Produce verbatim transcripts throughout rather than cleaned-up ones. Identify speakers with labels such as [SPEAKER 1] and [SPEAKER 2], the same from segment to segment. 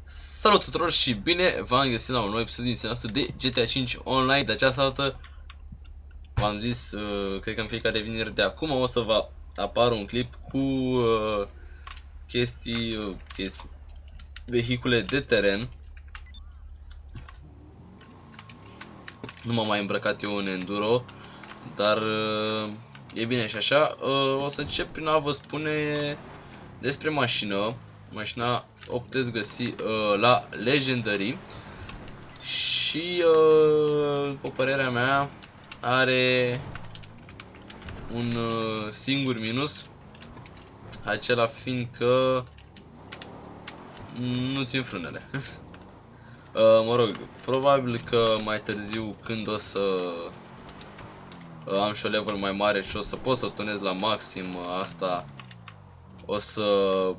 [SPEAKER 1] Salut tuturor și bine v-am găsit la un nou episod din seria noastră de G T A cinci Online. De această dată v-am zis, uh, cred că în fiecare vineri de acum o să vă apară un clip cu uh, chestii, uh, chestii, vehicule de teren. Nu m-am mai îmbrăcat eu în enduro, dar uh, e bine și așa. Uh, o să încep prin a vă spune despre mașină. Mașina o puteți găsi uh, la Legendary și, uh, după părerea mea, are un uh, singur minus, acela fiind că nu țin frânele. uh, mă rog, probabil că mai târziu, când o să uh, am și o level mai mare și o să pot să tunez la maxim, uh, asta o să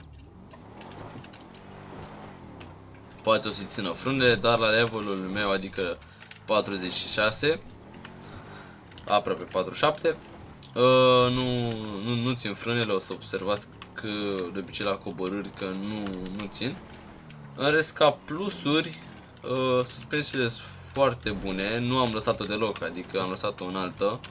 [SPEAKER 1] poate o să țină frânele, dar la levelul meu, adică patruzeci și șase, aproape patruzeci și șapte, uh, nu, nu, nu țin frânele. O să observați că de obicei la coborâri că nu, nu țin. În rest, ca plusuri, uh, suspensiile sunt foarte bune, nu am lăsat-o deloc, adică am lăsat-o înaltă.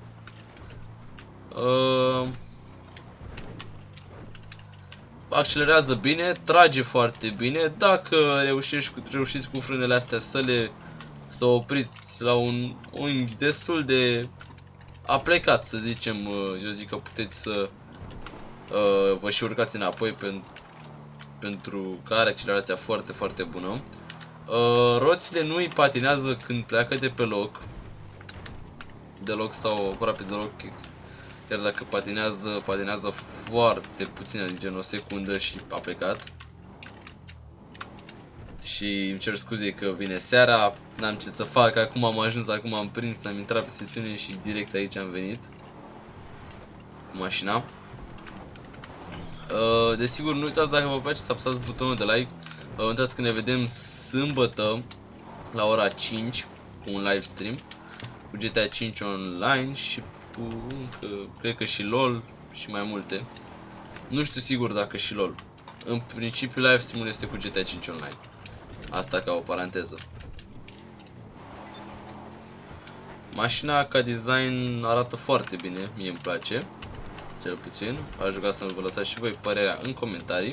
[SPEAKER 1] Uh, Accelerează bine, trage foarte bine. Dacă reușești cu, reușiți cu frânele astea să le să opriți la un unghi destul de aplecat, să zicem, eu zic că puteți să uh, vă și urcați înapoi pen, pentru că are accelerația foarte, foarte bună. Uh, roțile nu îi patinează când pleacă de pe loc, deloc sau aproape deloc. Chiar dacă patinează, patinează foarte puțin, adică în o secundă și a plecat. Și îmi cer scuze că vine seara, n-am ce să fac, acum am ajuns, acum am prins, am intrat pe sesiune și direct aici am venit cu mașina. Desigur, nu uitați, dacă vă place, să apăsați butonul de like. Nu uitați că ne vedem sâmbătă la ora cinci cu un live stream cu G T A cinci Online și cu încă, cred că și LOL și mai multe. Nu știu sigur dacă și LOL. În principiu live stream-ul este cu G T A cinci Online. Asta ca o paranteză. Mașina ca design arată foarte bine, mie îmi place, cel puțin. Aș ruga să vă lăsați și voi părerea în comentarii.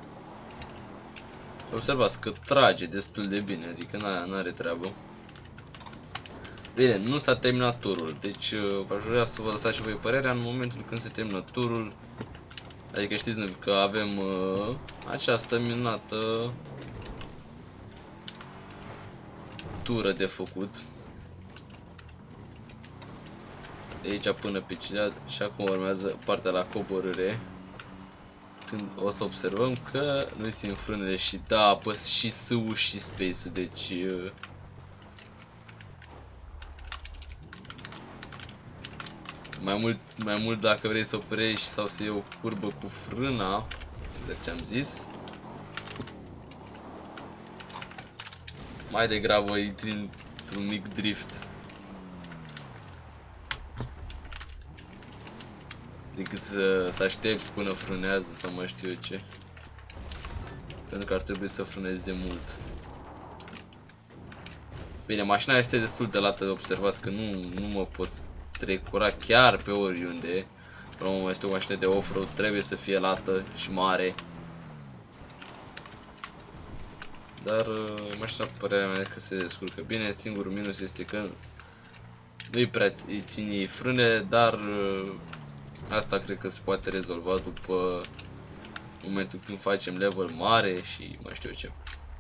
[SPEAKER 1] Observați că trage destul de bine, adică n-are treabă. Bine, nu s-a terminat turul, deci v-aș vrea să vă lăsați și voi părerea în momentul când se termină turul. Adică știți că avem uh, această minunată tură de făcut. De aici până pe Cilead și acum urmează partea la coborâre, când o să observăm că nu țin frânele și da, apăs și S-ul și space-ul, deci uh, Mai mult, mai mult dacă vrei să oprești sau să iei o curbă cu frâna, exact ce am zis, mai degrabă intri într-un mic drift decât să, să aștepți până frânează sau mai știu eu ce, pentru că ar trebui să frânezi de mult. Bine, mașina este destul de lată, observați că nu, nu mă pot trecura chiar pe oriunde. Până la este o mașină de off-road, trebuie să fie lată și mare. Dar mașina, părerea mea, că se descurcă bine. Singurul minus este că nu-i prea îi ține frâne, dar asta cred că se poate rezolva după momentul când facem level mare și mai știu eu ce.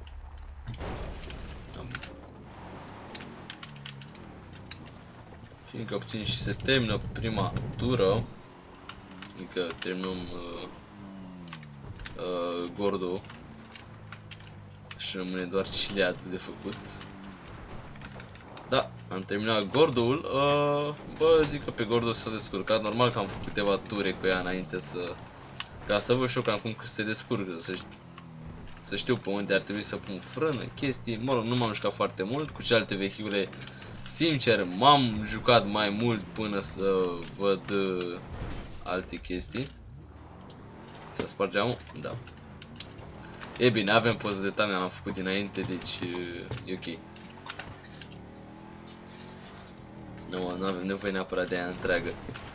[SPEAKER 1] Și încă puțin și se termină prima tură, adică terminăm uh, uh, Gordo și rămâne doar Cilead de făcut. Da, am terminat Gordoul. Uh, bă, zic că pe Gordo s-a descurcat, normal că am făcut câteva ture cu ea înainte să, ca să văd și eu cam cum se descurcă, să, să știu pe unde ar trebui să pun frână, chestii. Mă rog, nu m-am jucat foarte mult cu celelalte vehicule. Sincer, m-am jucat mai mult până să văd uh, alte chestii. Să spargeam, da. E bine, avem poză de tame, am făcut dinainte, deci e ok. Nu, nu avem nevoie neapărat de aia întreagă.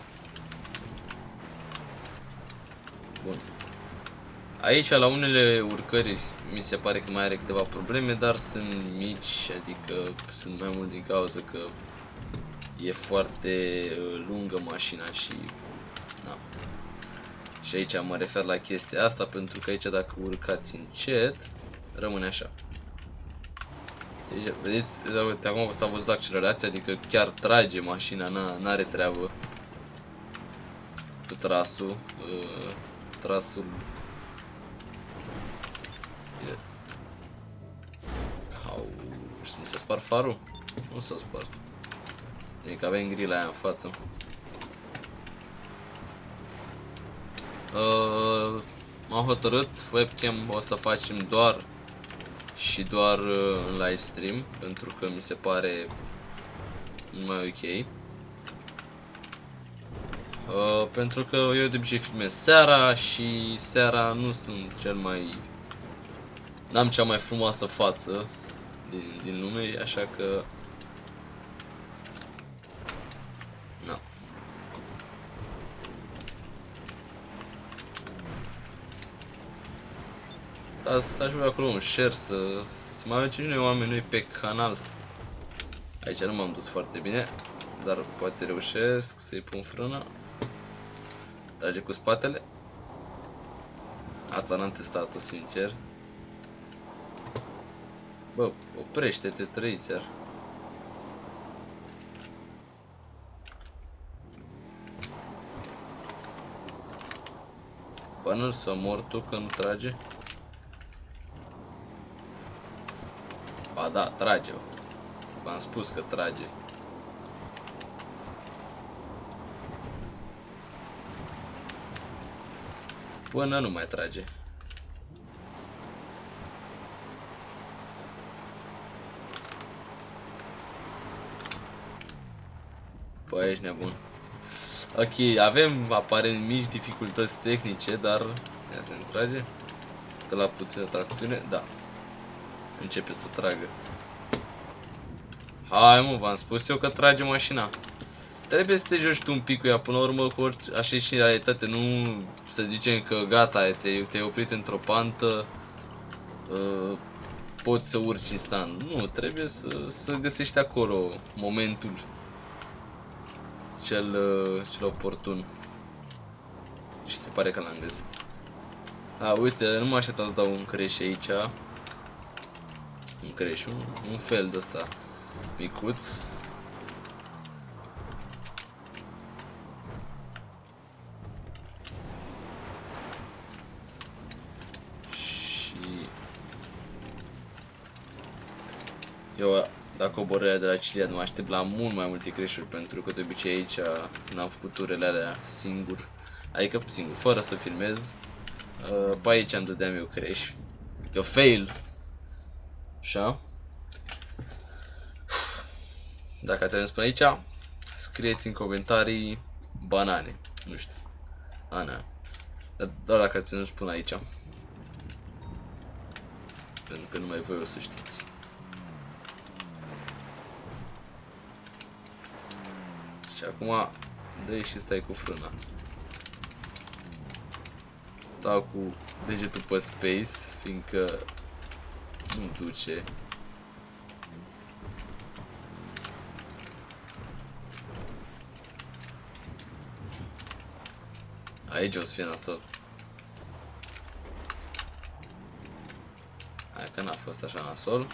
[SPEAKER 1] Bun. Aici, la unele urcări, mi se pare că mai are câteva probleme, dar sunt mici, adică sunt mai mult din cauza că e foarte lungă mașina și... Na. Și aici mă refer la chestia asta, pentru că aici dacă urcați încet, rămâne așa. Deci, vedeți, uite, acum s-a văzut accelerația, adică chiar trage mașina, n-are treabă cu trasul, uh, trasul. Yeah. Au, mi se spart farul? Nu s-a spart. E că avem grila aia în față. Uh, M-am hotărât, webcam o să facem doar și doar uh, în live stream, pentru că mi se pare mai ok. Uh, pentru că eu de obicei filmez seara și seara nu sunt cel mai... N-am cea mai frumoasă față din, din lume, așa că... Na. Da, să aș vrea acolo un share, să, să mai avem noi oameni noi pe canal. Aici nu m-am dus foarte bine, dar poate reușesc să-i pun frână. Trage cu spatele. Asta n-am testat-o, sincer. Bă, oprește-te, trăiți-ar. Până să mor tu când trage? Ba da, trage-o. V-am spus că trage. Până nu mai trage. Păi, ești nebun. Ok, avem aparent mici dificultăți tehnice, dar... Ia să ne trage. Că la puțină tracțiune, da. Începe să tragă. Hai mă, v-am spus eu că trage mașina. Trebuie să te joci tu un pic cu ea, până la urmă, cu orice, așa și în realitate, nu să zicem că gata, te-ai oprit într-o pantă, uh, poți să urci instant. Nu, trebuie să, să găsești acolo momentul cel, uh, cel oportun. Și se pare că l-am găsit. A, uite, nu mă așteptam să dau un crash aici. Un crash, un, un fel de ăsta micuț. Eu, dacă coborârea de la Ciliad, mă aștept la mult mai multe crash-uri, pentru că de obicei aici n-am făcut turele alea singur, adică singur, fără să filmez. Uh, pe aici îmi dădeam eu crash. Eu fail. Așa. Dacă ați ajuns până aici, scrieți în comentarii banane. Nu știu. Ana. Dar doar dacă ați ajuns până aici. Pentru că numai voi o să știți. Și acum dă-i și stai cu frâna. Stau cu degetul pe space, fiindcă nu duce. Aici o să fie nasol. Hai că n-a fost așa nasol.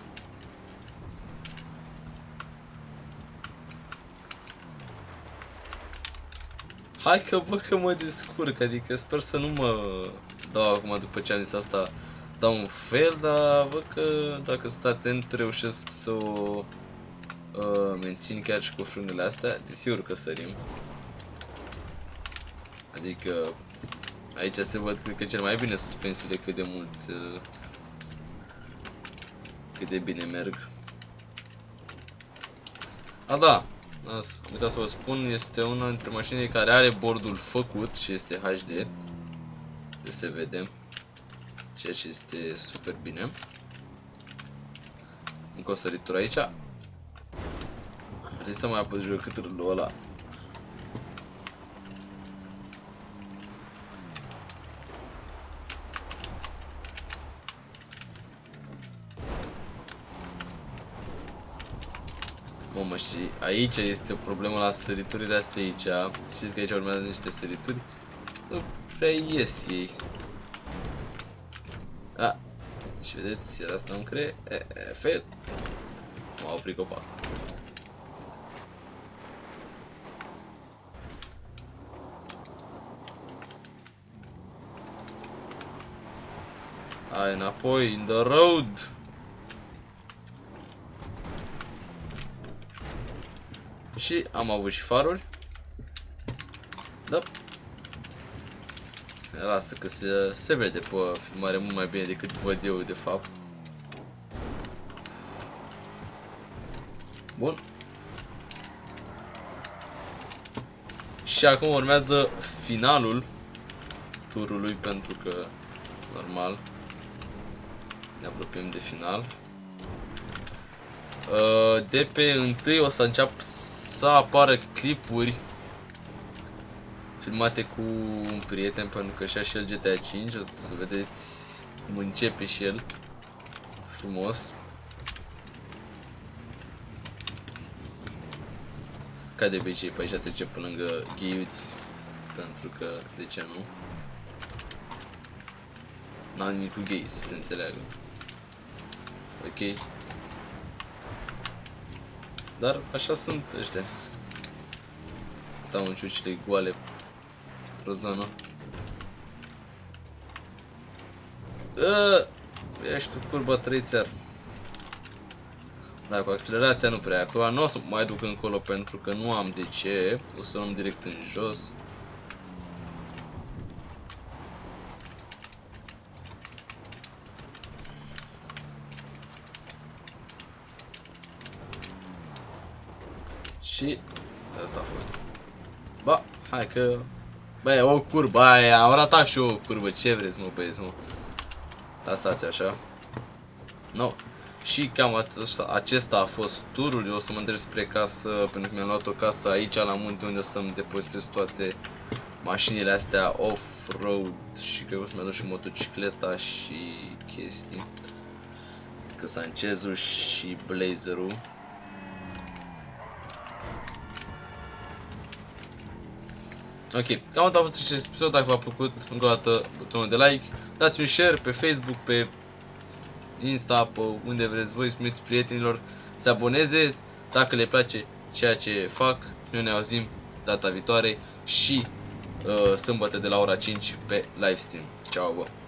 [SPEAKER 1] Hai că bă că mă descurc, adică sper să nu mă dau acum după ce am zis asta, dau un fel, dar văd că dacă sunt atent reușesc să o uh, mențin chiar și cu frânele astea, desigur că sărim. Adică aici se văd cred că cel mai bine suspensiile cât de mult uh, cât de bine merg. A, da, am uitat să vă spun, este una dintre mașinile care are bordul făcut și este H D. Deci se vede. ceea ce este super bine. Încă o săritură aici. Trebuie să mai apăs jos cât rândul ăla. Mamă, și aici este o problemă la săriturile astea aici. Știți că aici urmează niște sărituri. Nu prea ies ei. A, și vedeți, era asta un cre... E, e, fel. M-a oprit copacul. Hai înapoi, in the road. Și am avut și faruri. Da. Lasă că se, se vede pe filmare mult mai bine decât văd eu de fapt. Bun. Și acum urmează finalul turului, pentru că normal ne apropiem de final. De pe întâi o să încep să apară clipuri filmate cu un prieten, pentru că și-a și el G T A cinci, o să vedeți cum începe și el frumos. Ca de obicei, pe aici trece pe lângă gheiuți, pentru că, de ce nu? N-am nimic cu gay, să se înțeleagă. Ok. Dar așa sunt ăștia. Stau în ciucile goale într-o zonă. Ești tu curba trei țar. Da, cu accelerația nu prea. Acum nu o să mai duc încolo pentru că nu am de ce. O să luăm direct în jos. Și asta a fost. Ba, hai că... Bă, e o curbă aia, am ratat și eu o curbă. Ce vreți, mă, băieți, mă? Lăsați așa. No. Și cam acesta a fost turul. Eu o să mă îndrept spre casă, pentru că mi-am luat o casă aici la munte, unde să-mi depozitez toate mașinile astea off-road. Și că eu o să-mi aduc și motocicleta și chestii. Că Sanchezul și Blazerul. Ok, cam atât a fost acest episod. Dacă v-a plăcut, încă o dată butonul de like, dați un share pe Facebook, pe Insta, pe unde vreți voi, spuneți prietenilor să aboneze dacă le place ceea ce fac. Noi ne auzim data viitoare și uh, sâmbătă de la ora cinci pe livestream. Ciao, bă!